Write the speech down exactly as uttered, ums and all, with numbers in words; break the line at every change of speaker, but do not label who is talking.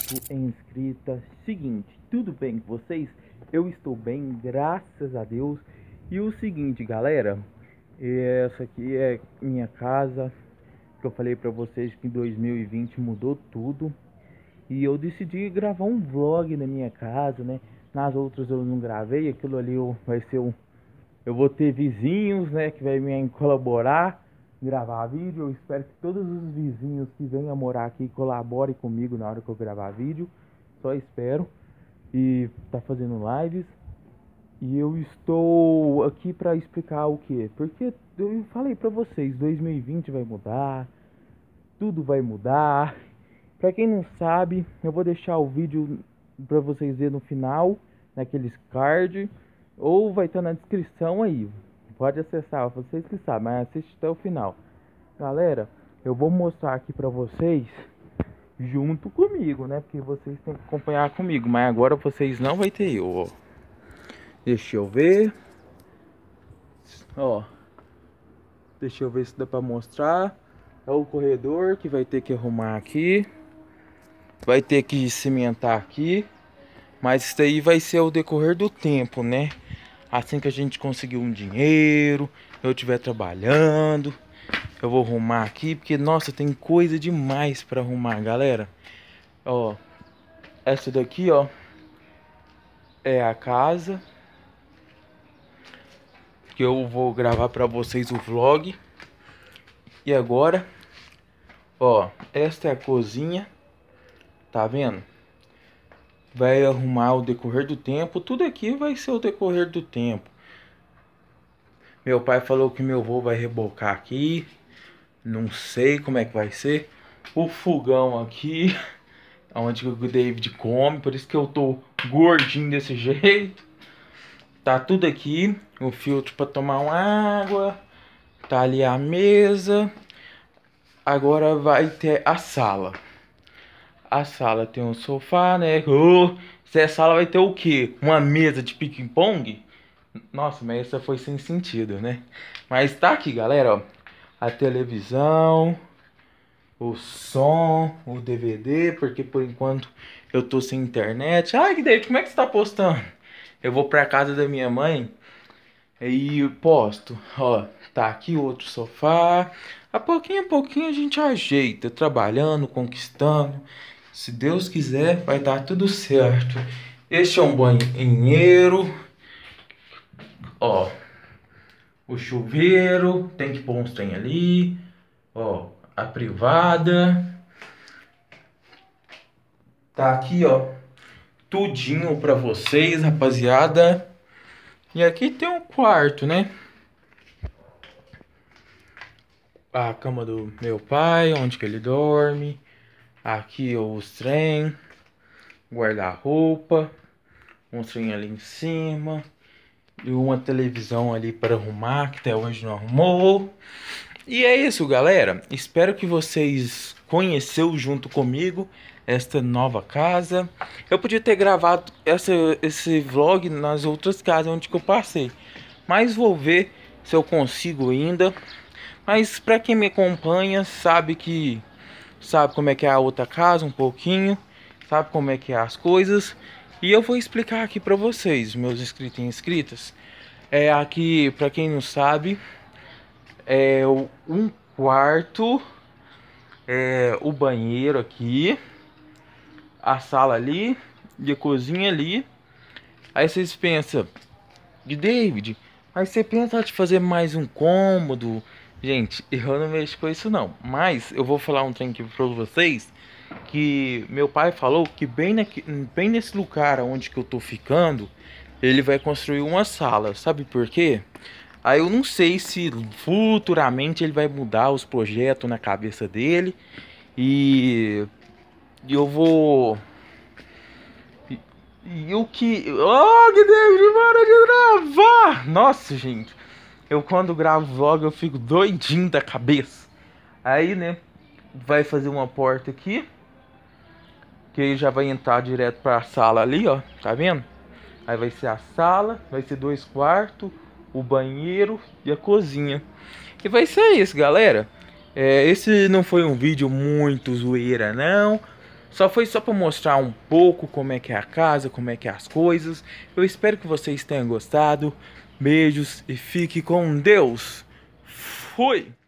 inscrito e inscrita. Seguinte, tudo bem com vocês? Eu estou bem, graças a Deus. E o seguinte, galera, essa aqui é minha casa, que eu falei pra vocês que em dois mil e vinte mudou tudo. E eu decidi gravar um vlog na minha casa, né? Nas outras eu não gravei, aquilo ali eu, vai ser um... Eu vou ter vizinhos, né, que vai me colaborar, gravar vídeo. Eu espero que todos os vizinhos que venham morar aqui colaborem comigo na hora que eu gravar vídeo. Só espero. E tá fazendo lives. E eu estou aqui para explicar o que? Porque eu falei para vocês, dois mil e vinte vai mudar, tudo vai mudar. Para quem não sabe, eu vou deixar o vídeo para vocês verem no final, naqueles card, ou vai estar na descrição aí. Pode acessar, vocês que sabem, mas assiste até o final. Galera, eu vou mostrar aqui para vocês junto comigo, né? Porque vocês têm que acompanhar comigo, mas agora vocês não vai ter eu, ó. Deixa eu ver. Ó. Deixa eu ver se dá para mostrar. É o corredor que vai ter que arrumar aqui. Vai ter que cimentar aqui. Mas isso daí vai ser o decorrer do tempo, né? Assim que a gente conseguir um dinheiro, eu estiver trabalhando, eu vou arrumar aqui, porque nossa, tem coisa demais para arrumar, galera. Ó, essa daqui, ó, é a casa que eu vou gravar para vocês o vlog. E agora, ó, esta é a cozinha. Tá vendo? Vai arrumar o decorrer do tempo. Tudo aqui vai ser o decorrer do tempo. Meu pai falou que meu avô vai rebocar aqui. Não sei como é que vai ser. O fogão aqui, onde o David come. Por isso que eu tô gordinho desse jeito. Tá tudo aqui. O filtro para tomar uma água. Tá ali a mesa. Agora vai ter a sala. A sala tem um sofá, né? Oh, se a sala vai ter o quê? Uma mesa de ping-pong? Nossa, mas essa foi sem sentido, né? Mas tá aqui, galera, ó. A televisão, o som, o D V D, porque por enquanto eu tô sem internet. Ai, que David, como é que você tá postando? Eu vou pra casa da minha mãe e posto. Ó, tá aqui outro sofá. A pouquinho a pouquinho a gente ajeita, trabalhando, conquistando. Se Deus quiser, vai dar tudo certo. Este é um banheiro. Ó, o chuveiro. Tem que pôr uns trem ali. Ó, a privada. Tá aqui, ó. Tudinho pra vocês, rapaziada. E aqui tem um quarto, né? A cama do meu pai, onde que ele dorme. Aqui os trem, guarda-roupa, um trem ali em cima e uma televisão ali para arrumar, que até hoje não arrumou. E é isso, galera. Espero que vocês conheceu junto comigo esta nova casa. Eu podia ter gravado essa, esse vlog nas outras casas onde que eu passei, mas vou ver se eu consigo ainda. Mas para quem me acompanha sabe que sabe como é que é a outra casa um pouquinho, sabe como é que é as coisas. E eu vou explicar aqui para vocês, meus inscritos e inscritas. É aqui, para quem não sabe, é um quarto, é o banheiro aqui, a sala ali e a cozinha ali. Aí vocês pensam, de David, mas você pensa de fazer mais um cômodo? Gente, eu não mexo com isso não. Mas eu vou falar um trem aqui pra vocês. Que meu pai falou que bem, naqui, bem nesse lugar onde que eu tô ficando, ele vai construir uma sala. Sabe por quê? Aí eu não sei se futuramente ele vai mudar os projetos na cabeça dele. E eu vou... E, e o que... Oh, que Deus, para de gravar! Nossa, gente. Eu quando gravo vlog eu fico doidinho da cabeça. Aí, né, vai fazer uma porta aqui, que aí já vai entrar direto para a sala ali, ó, tá vendo? Aí vai ser a sala, vai ser dois quartos, o banheiro e a cozinha. E vai ser isso, galera. É, esse não foi um vídeo muito zoeira, não. Só foi só para mostrar um pouco como é que é a casa, como é que é as coisas. Eu espero que vocês tenham gostado. Beijos e fique com Deus. Fui!